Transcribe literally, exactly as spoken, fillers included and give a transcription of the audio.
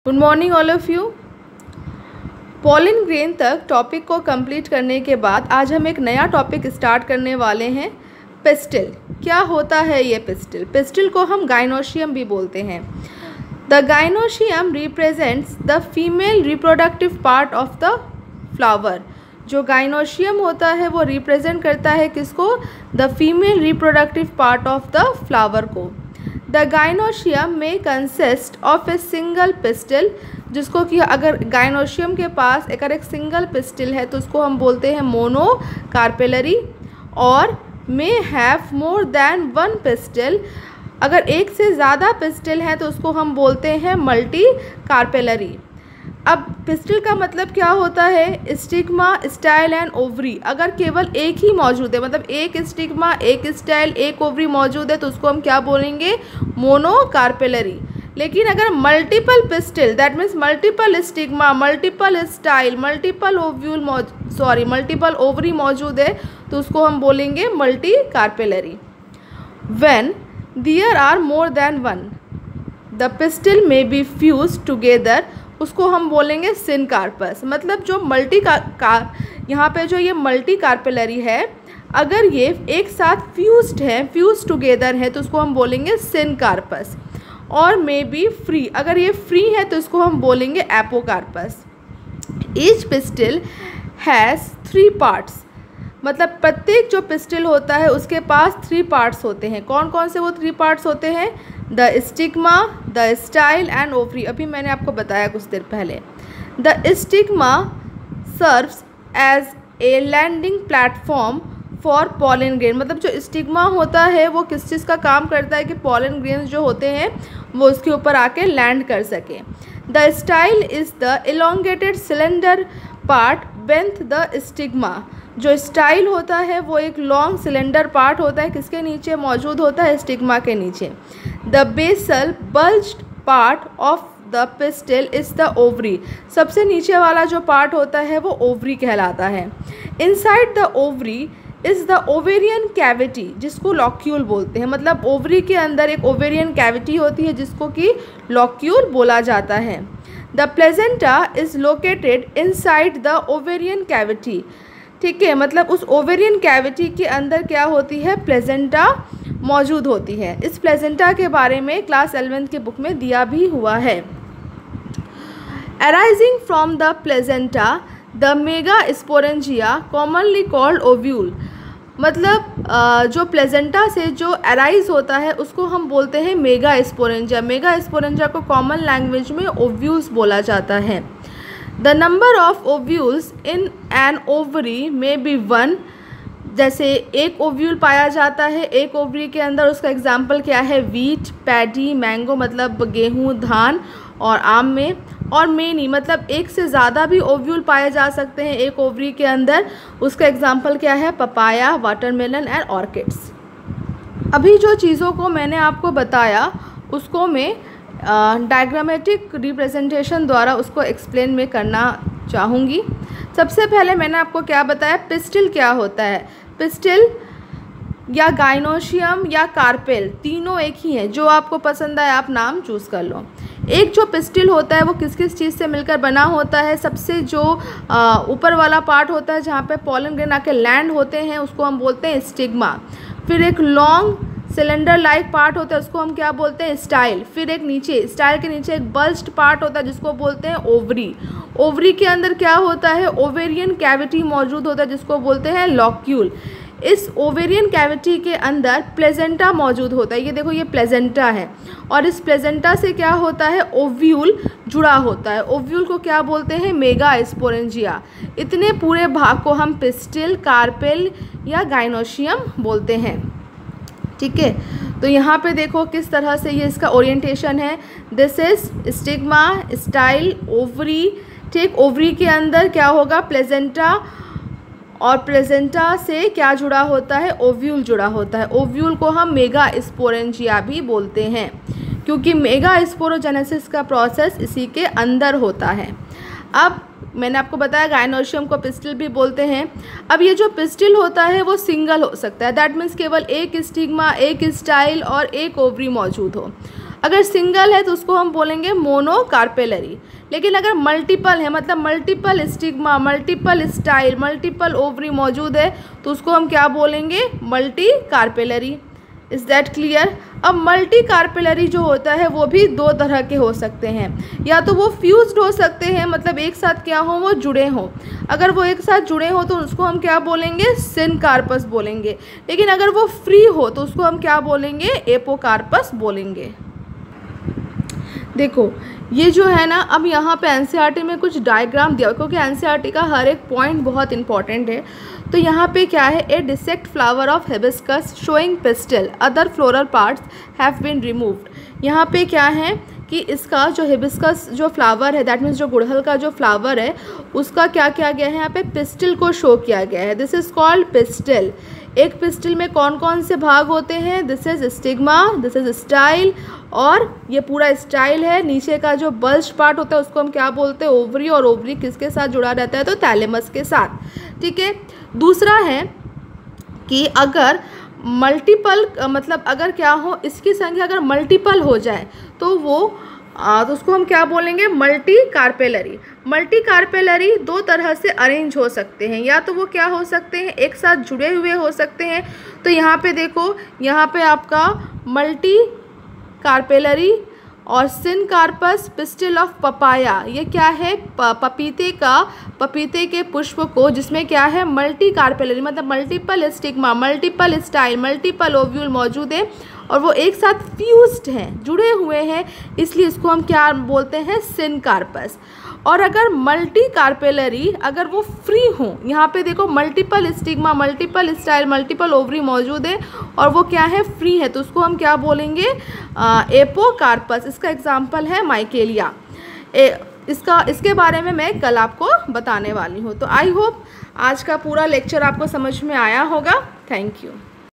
Good morning all of you. Pollen grain तक topic को complete करने के बाद आज हम एक नया टॉपिक स्टार्ट करने वाले हैं, पिस्टिल। क्या होता है ये पिस्टिल? पिस्टिल को हम गाइनोशियम भी बोलते हैं। The gynoecium represents the female reproductive part of the flower. जो गाइनोशियम होता है वो रिप्रेजेंट करता है किसको? The female reproductive part of the flower को। द गाइनोशियम में consist of a single pistil, जिसको कि अगर गाइनोशियम के पास अगर एक सिंगल पिस्टिल है तो उसको हम बोलते हैं मोनोकार्पेलरी, और may have more than one pistil, अगर एक से ज़्यादा पिस्टिल है तो उसको हम बोलते हैं मल्टी कार्पेलरी। अब पिस्टिल का मतलब क्या होता है? Stigma, style and ovary. अगर केवल एक ही मौजूद है, मतलब एक स्टिग्मा, एक स्टाइल, एक ओवरी मौजूद है तो उसको हम क्या बोलेंगे? मोनोकार्पेलरी। लेकिन अगर multiple pistil, that means multiple stigma, multiple style, multiple ovule sorry multiple ovary मौजूद है तो उसको हम बोलेंगे multicarpellary. When there are more than one the pistil may be fuse together, उसको हम बोलेंगे सिनकार्पस। मतलब जो मल्टी कार यहाँ पे जो ये मल्टी कार्पेलरी है, अगर ये एक साथ फ्यूज्ड है, फ्यूज टुगेदर है तो उसको हम बोलेंगे सिनकार्पस। और मे बी फ्री, अगर ये फ्री है तो इसको हम बोलेंगे apocarpous. Each pistil has three parts, मतलब प्रत्येक जो पिस्टिल होता है उसके पास थ्री पार्ट्स होते हैं। कौन कौन से वो थ्री पार्ट्स होते हैं? The stigma, the style and ovary. अभी मैंने आपको बताया कुछ देर पहले। The stigma serves as a landing platform for pollen grain. मतलब जो स्टिग्मा होता है वो किस चीज़ का काम करता है कि पॉलन ग्रेन्स जो होते हैं वो उसके ऊपर आके लैंड कर सके। The style is the elongated cylinder part beneath the stigma. जो स्टाइल होता है वो एक लॉन्ग सिलेंडर पार्ट होता है, किसके नीचे मौजूद होता है? स्टिग्मा के नीचे। The basal bulged part of the pistil is the ovary. सबसे नीचे वाला जो पार्ट होता है वो ओवरी कहलाता है। Inside the ovary is the ovarian cavity, जिसको लॉक्यूल बोलते हैं। मतलब ओवरी के अंदर एक ओवेरियन कैविटी होती है जिसको कि लॉक्यूल बोला जाता है। The placenta is located inside the ovarian cavity. ठीक है, मतलब उस ओवेरियन कैविटी के अंदर क्या होती है? प्लेजेंटा मौजूद होती है। इस प्लेजेंटा के बारे में क्लास एलेवेंथ के बुक में दिया भी हुआ है। Arising from the placenta the megasporangia commonly called ovule. मतलब जो प्लेजेंटा से जो अराइज होता है उसको हम बोलते हैं मेगा स्पोरेंजिया। मेगा स्पोरेंजिया को कॉमन लैंग्वेज में ओव्यूल्स बोला जाता है। The number of ovules in an ovary may be one. जैसे एक ओव्यूल पाया जाता है एक ओवरी के अंदर, उसका एग्जाम्पल क्या है? वीट, पैडी, मैंगो मतलब गेहूँ, धान और आम में। और मेनी मतलब एक से ज़्यादा भी ओव्यूल पाए जा सकते हैं एक ओवरी के अंदर, उसका एग्जाम्पल क्या है? Papaya, watermelon and orchids. अभी जो चीज़ों को मैंने आपको बताया उसको मैं डायग्रामेटिक रिप्रेजेंटेशन द्वारा उसको एक्सप्लेन में करना चाहूँगी। सबसे पहले मैंने आपको क्या बताया? पिस्टिल क्या होता है? पिस्टिल या गाइनोशियम या कार्पेल तीनों एक ही हैं। जो आपको पसंद आए आप नाम चूज़ कर लो। एक जो पिस्टिल होता है वो किस किस चीज़ से मिलकर बना होता है? सबसे जो ऊपर वाला पार्ट होता है जहाँ पे पॉलन ग्रेन आके लैंड होते हैं उसको हम बोलते हैं स्टिग्मा। फिर एक लॉन्ग सिलेंडर लाइक पार्ट होता है उसको हम क्या बोलते हैं? स्टाइल। फिर एक नीचे स्टाइल के नीचे एक बल्ज्ड पार्ट होता है जिसको बोलते हैं ओवरी। ओवरी के अंदर क्या होता है? ओवेरियन कैविटी मौजूद होता है जिसको बोलते हैं लॉक्यूल। इस ओवेरियन कैविटी के अंदर प्लेजेंटा मौजूद होता है। ये देखो ये प्लेजेंटा है और इस प्लेजेंटा से क्या होता है? ओव्यूल जुड़ा होता है। ओव्यूल को क्या बोलते हैं? Megasporangia. इतने पूरे भाग को हम पिस्टिल, कार्पेल या गाइनोशियम बोलते हैं। ठीक है, तो यहाँ पे देखो किस तरह से ये इसका ओरिएंटेशन है। This is stigma, style, ovary. ठीक, ओवरी के अंदर क्या होगा? प्लेजेंटा, और प्लेजेंटा से क्या जुड़ा होता है? ओव्यूल जुड़ा होता है। ओव्यूल को हम मेगा स्पोरेंजिया भी बोलते हैं क्योंकि मेगा स्पोरोजेनेसिस का प्रोसेस इसी के अंदर होता है। अब मैंने आपको बताया गाइनोशियम को पिस्टिल भी बोलते हैं। अब ये जो पिस्टिल होता है वो सिंगल हो सकता है, दैट मीन्स केवल एक स्टिग्मा, एक स्टाइल और एक ओवरी मौजूद हो। अगर सिंगल है तो उसको हम बोलेंगे मोनोकार्पेलरी। लेकिन अगर मल्टीपल है, मतलब multiple stigma, multiple style, multiple ovary मौजूद है, तो उसको हम क्या बोलेंगे, multicarpellary. Is that clear. अब मल्टी कार्पेलरी जो होता है वो भी दो तरह के हो सकते हैं, या तो वो फ्यूज्ड हो सकते हैं, मतलब एक साथ क्या हो, वो जुड़े हों। अगर वो एक साथ जुड़े हों तो उसको हम क्या बोलेंगे, सिनकार्पस बोलेंगे। लेकिन अगर वो फ्री हो तो उसको हम क्या बोलेंगे, एपोकार्पस बोलेंगे। देखो ये जो है ना, अब यहाँ पे एनसीईआरटी में कुछ डायग्राम दिया, क्योंकि एनसीईआरटी का हर एक पॉइंट बहुत इंपॉर्टेंट है। तो यहाँ पे क्या है, a dissect flower of hibiscus showing pistil, other floral parts have been removed. यहाँ पे क्या है कि इसका जो हिबिस्कस जो फ्लावर है, दैट मीन्स जो गुड़हल का जो फ्लावर है, उसका क्या किया गया है, यहाँ पे पिस्टल को शो किया गया है। This is called pistil. एक पिस्टल में कौन कौन से भाग होते हैं, this is stigma, this is style, और ये पूरा स्टाइल है। नीचे का जो बल्ज पार्ट होता है उसको हम क्या बोलते हैं, ओवरी, और ओवरी किसके साथ जुड़ा रहता है, तो थैलेमस के साथ। ठीक है। दूसरा है कि अगर मल्टीपल, मतलब अगर क्या हो, इसकी संख्या अगर मल्टीपल हो जाए तो वो आ, तो उसको हम क्या बोलेंगे, मल्टी कार्पेलरी। मल्टी कार्पेलरी दो तरह से अरेंज हो सकते हैं, या तो वो क्या हो सकते हैं, एक साथ जुड़े हुए हो सकते हैं। तो यहाँ पे देखो, यहाँ पे आपका मल्टी कार्पेलरी और सिनकार्पस पिस्टल ऑफ पपाया, ये क्या है, पपीते का, पपीते के पुष्प को, जिसमें क्या है, मल्टी कार्पेलरी, मतलब multiple stigma, multiple style, multiple ovule मौजूद है, और वो एक साथ फ्यूज्ड हैं, जुड़े हुए हैं, इसलिए इसको हम क्या बोलते हैं, सिनकार्पस। और अगर मल्टी कार्पेलरी, अगर वो फ्री हों, यहाँ पे देखो multiple stigma, multiple style, multiple ovary मौजूद है, और वो क्या है, फ्री है, तो उसको हम क्या बोलेंगे, एपोकार्पस। इसका एग्जाम्पल है माइकेलिया। ए, इसका इसके बारे में मैं कल आपको बताने वाली हूँ। तो आई होप आज का पूरा लेक्चर आपको समझ में आया होगा। Thank you.